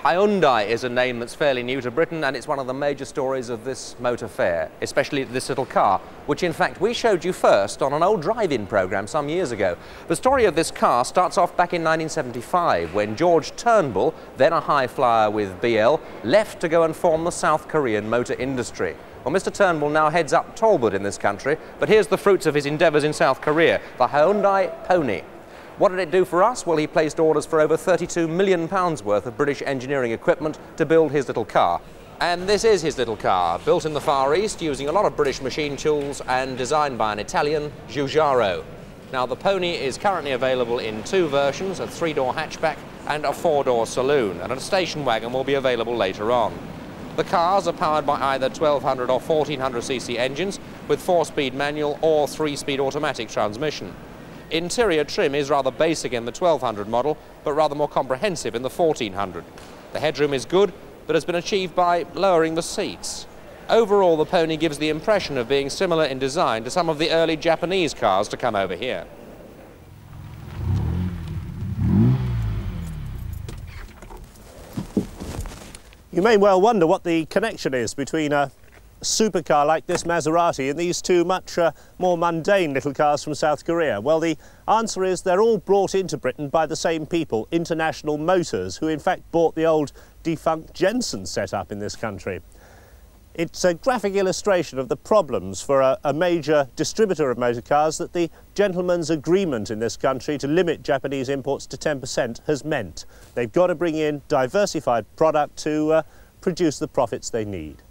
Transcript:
Hyundai is a name that's fairly new to Britain, and it's one of the major stories of this motor fair, especially this little car, which in fact we showed you first on an old drive-in programme some years ago. The story of this car starts off back in 1975 when George Turnbull, then a high flyer with BL, left to go and form the South Korean motor industry. Well, Mr. Turnbull now heads up Talbot in this country, but here's the fruits of his endeavours in South Korea, the Hyundai Pony. What did it do for us? Well, he placed orders for over £32 million worth of British engineering equipment to build his little car. And this is his little car, built in the Far East using a lot of British machine tools and designed by an Italian, Giugiaro. Now, the Pony is currently available in two versions, a 3-door hatchback and a 4-door saloon, and a station wagon will be available later on. The cars are powered by either 1200 or 1400cc engines with 4-speed manual or 3-speed automatic transmission. Interior trim is rather basic in the 1200 model, but rather more comprehensive in the 1400. The headroom is good, but has been achieved by lowering the seats. Overall, the Pony gives the impression of being similar in design to some of the early Japanese cars to come over here. You may well wonder what the connection is between a supercar like this Maserati and these two much more mundane little cars from South Korea. Well, the answer is they're all brought into Britain by the same people, International Motors, who in fact bought the old defunct Jensen setup in this country. It's a graphic illustration of the problems for a major distributor of motor cars that the gentleman's agreement in this country to limit Japanese imports to 10% has meant. They've got to bring in diversified product to produce the profits they need.